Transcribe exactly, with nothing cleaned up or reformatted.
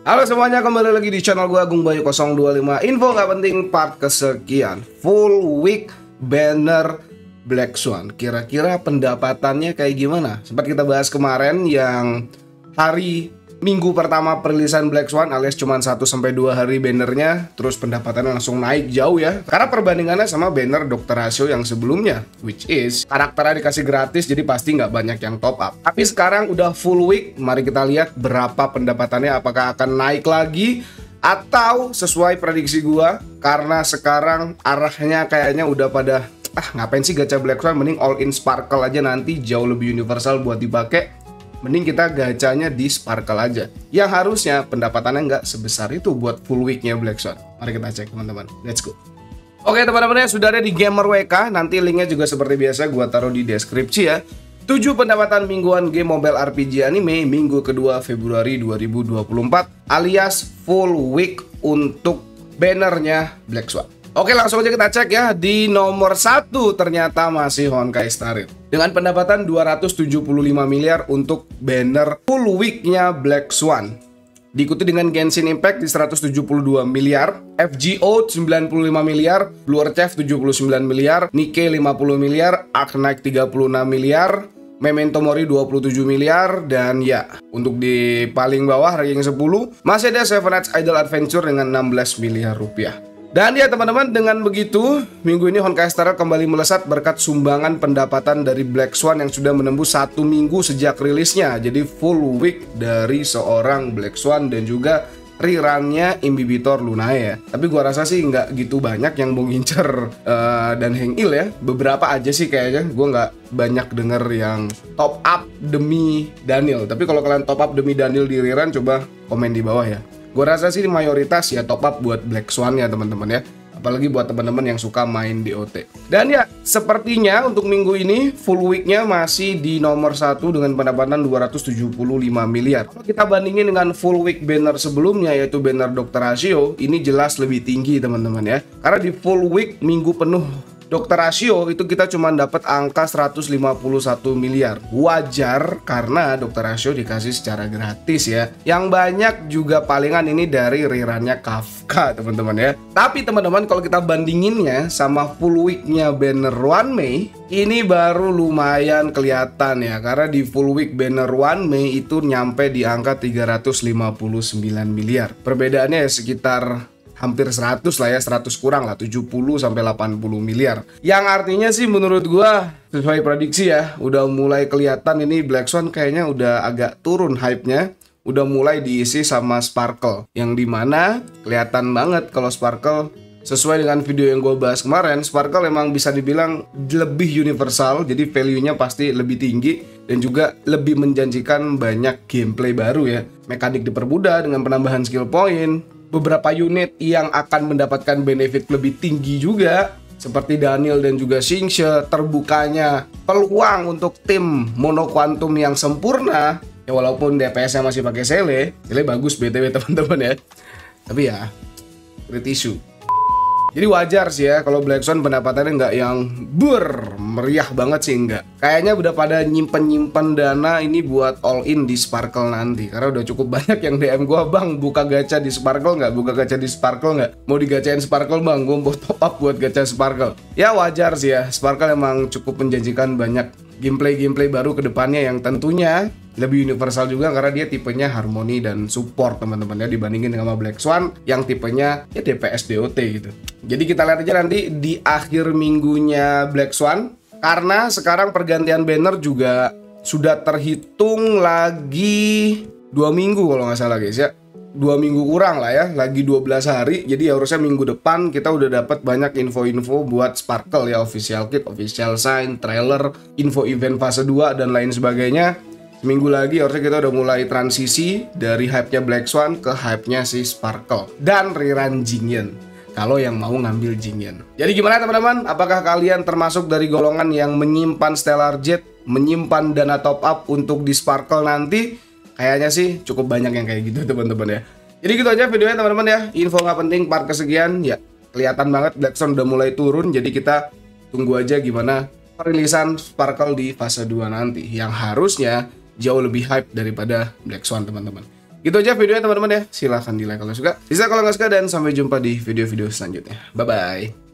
Halo semuanya, kembali lagi di channel gue Agung Bayu nol dua lima. Info gak penting part kesekian. Full week banner Black Swan. Kira-kira pendapatannya kayak gimana? Sempat kita bahas kemarin yang hari minggu pertama perilisan Black Swan alias cuma satu sampai dua hari bannernya, terus pendapatannya langsung naik jauh ya. Karena perbandingannya sama banner dokter Rasio yang sebelumnya, which is karakternya dikasih gratis, jadi pasti nggak banyak yang top up. Tapi sekarang udah full week, mari kita lihat berapa pendapatannya, apakah akan naik lagi atau sesuai prediksi gua. Karena sekarang arahnya kayaknya udah pada ah ngapain sih gacha Black Swan, mending all in Sparkle aja, nanti jauh lebih universal buat dipakai. Mending kita gacanya di Sparkle aja, yang harusnya pendapatannya nggak sebesar itu buat full weeknya Black Swan. Mari kita cek teman-teman, let's go. Oke teman-teman ya, sudah ada di Gamer W K. Nanti linknya juga seperti biasa gua taruh di deskripsi ya. tujuh pendapatan mingguan game mobile R P G anime minggu kedua Februari dua ribu dua puluh empat alias full week untuk bannernya Black Swan. Oke, langsung aja kita cek ya. Di nomor satu ternyata masih Honkai Star Rail dengan pendapatan dua ratus tujuh puluh lima miliar untuk banner full weeknya Black Swan. Diikuti dengan Genshin Impact di seratus tujuh puluh dua miliar, F G O sembilan puluh lima miliar, Blue Archive tujuh puluh sembilan miliar, Nikkei lima puluh miliar, Arknight tiga puluh enam miliar, Memento Mori dua puluh tujuh miliar, dan ya, untuk di paling bawah ranking sepuluh masih ada Seven Nights Idle Adventure dengan enam belas miliar rupiah. Dan ya teman-teman, dengan begitu minggu ini Honkai Star Rail kembali melesat berkat sumbangan pendapatan dari Black Swan yang sudah menembus satu minggu sejak rilisnya. Jadi full week dari seorang Black Swan dan juga rerunnya Imbibitor Lunae ya. Tapi gua rasa sih nggak gitu banyak yang mau ngincer uh, dan Hengil ya. Beberapa aja sih kayaknya. Gua nggak banyak denger yang top up demi Daniel. Tapi kalau kalian top up demi Daniel di rerun, coba komen di bawah ya. Gue rasa sih mayoritas ya top up buat Black Swan ya teman-teman ya. Apalagi buat teman-teman yang suka main D O T. Dan ya, sepertinya untuk minggu ini full weeknya masih di nomor satu dengan pendapatan dua ratus tujuh puluh lima miliar. Kalau kita bandingin dengan full week banner sebelumnya yaitu banner dokter Rasio, ini jelas lebih tinggi teman-teman ya. Karena di full week minggu penuh dokter Rasio itu kita cuma dapat angka seratus lima puluh satu miliar. Wajar karena dokter Rasio dikasih secara gratis ya. Yang banyak juga palingan ini dari rerunnya Kafka teman-teman ya. Tapi teman-teman, kalau kita bandinginnya sama full weeknya banner One Mei, ini baru lumayan kelihatan ya. Karena di full week banner One Mei itu nyampe di angka tiga ratus lima puluh sembilan miliar. Perbedaannya ya sekitar hampir seratus lah ya, seratus kurang lah, tujuh puluh sampai delapan puluh miliar. Yang artinya sih menurut gua sesuai prediksi ya, udah mulai kelihatan ini Black Swan kayaknya udah agak turun hype-nya. Udah mulai diisi sama Sparkle, yang dimana kelihatan banget kalau Sparkle sesuai dengan video yang gue bahas kemarin, Sparkle emang bisa dibilang lebih universal, jadi value-nya pasti lebih tinggi dan juga lebih menjanjikan banyak gameplay baru ya. Mekanik dipermudah dengan penambahan skill point, beberapa unit yang akan mendapatkan benefit lebih tinggi juga seperti Daniel dan juga Xingxe, terbukanya peluang untuk tim Mono Quantum yang sempurna ya, walaupun D P S-nya masih pakai Sele. Sele bagus B T W teman-teman ya, tapi ya great issue. Jadi wajar sih ya kalau Black Swan pendapatannya nggak yang ber meriah banget sih, enggak. Kayaknya udah pada nyimpen-nyimpen dana ini buat all in di Sparkle nanti. Karena udah cukup banyak yang D M gua, bang buka gacha di Sparkle nggak? Buka gacha di Sparkle nggak? Mau digacain Sparkle bang, gua mau top up buat gacha Sparkle. Ya wajar sih ya, Sparkle emang cukup menjanjikan banyak gameplay-gameplay baru ke depannya yang tentunya lebih universal juga karena dia tipenya harmoni dan support teman-teman ya, dibandingin sama Black Swan yang tipenya ya D P S D O T gitu. Jadi kita lihat aja nanti di akhir minggunya Black Swan, karena sekarang pergantian banner juga sudah terhitung lagi dua minggu kalau nggak salah guys ya. Dua minggu kurang lah ya, lagi dua belas hari. Jadi harusnya minggu depan kita udah dapat banyak info-info buat Sparkle ya, official kit, official sign, trailer, info event fase dua dan lain sebagainya. Seminggu lagi harusnya kita udah mulai transisi dari hype-nya Black Swan ke hype-nya si Sparkle dan rerun Jingyan, kalau yang mau ngambil Jingyan. Jadi gimana teman-teman? Apakah kalian termasuk dari golongan yang menyimpan Stellar Jet, menyimpan dana top up untuk di Sparkle nanti? Kayaknya sih cukup banyak yang kayak gitu teman-teman ya. Jadi gitu aja videonya teman-teman ya. Info nggak penting part kesekian ya. Kelihatan banget Black Swan udah mulai turun. Jadi kita tunggu aja gimana perilisan Sparkle di fase dua nanti, yang harusnya jauh lebih hype daripada Black Swan teman-teman. Gitu aja videonya teman-teman ya. Silahkan di like kalau suka. Bisa kalau nggak suka, dan sampai jumpa di video-video selanjutnya. Bye-bye.